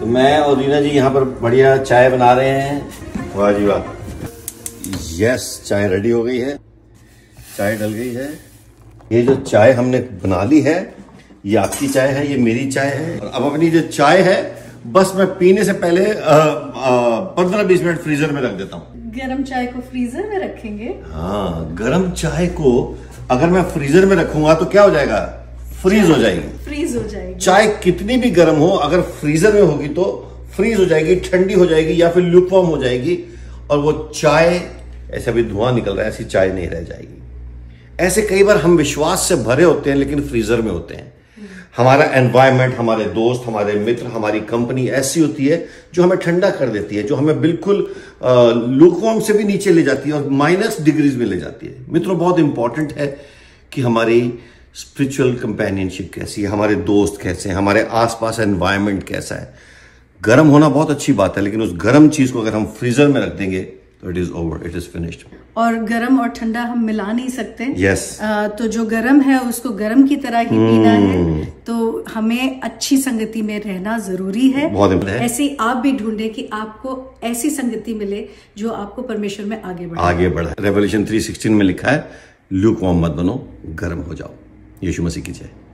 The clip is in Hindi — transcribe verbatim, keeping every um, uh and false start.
तो मैं और रीना जी यहाँ पर बढ़िया चाय बना रहे हैं। वाह जी वाह। यस, चाय रेडी हो गई है, चाय डल गई है। ये जो चाय हमने बना ली है ये आपकी चाय है, ये मेरी चाय है। और अब अपनी जो चाय है बस मैं पीने से पहले पंद्रह बीस मिनट फ्रीजर में रख देता हूँ। गरम चाय को फ्रीजर में रखेंगे? हाँ, गरम चाय को अगर मैं फ्रीजर में रखूंगा तो क्या हो जाएगा? फ्रीज हो जाएगी। फ्रीज हो जाएगी। चाय कितनी भी गर्म हो अगर फ्रीजर में होगी तो फ्रीज हो जाएगी, ठंडी हो जाएगी या फिर ल्यूकवार्म हो जाएगी और वो चाय, ऐसे अभी धुआं निकल रहा है, ऐसी चाय नहीं रह जाएगी। ऐसे कई बार हम विश्वास से भरे होते हैं लेकिन फ्रीजर में होते हैं। हमारा एनवायरनमेंट, हमारे दोस्त, हमारे मित्र, हमारी कंपनी ऐसी होती है जो हमें ठंडा कर देती है, जो हमें बिल्कुल लूकवार्म से भी नीचे ले जाती है और माइनस डिग्रीज में ले जाती है। मित्रों, बहुत इंपॉर्टेंट है कि हमारी स्पिरिचुअल कंपेनियनशिप कैसी है, हमारे दोस्त कैसे हैं, हमारे आसपास एनवायरनमेंट कैसा है। गर्म होना बहुत अच्छी बात है लेकिन उस गर्म चीज को अगर हम फ्रीजर में रख देंगे तो it is over, it is finished. और गरम और ठंडा हम मिला नहीं सकते। Yes yes. तो जो गरम है उसको गरम की तरह ही पीना है। तो हमें अच्छी संगति में रहना जरूरी है। बहुत है। ऐसे आप भी ढूंढे कि आपको ऐसी संगति मिले जो आपको परमेश्वर में आगे बढ़ाए। आगे बढ़ाए। रेवोल्यूशन थ्री सिक्सटीन में लिखा है, ल्यूकवार्म मत बनो, गर्म हो जाओ। यीशु मसीह की जय।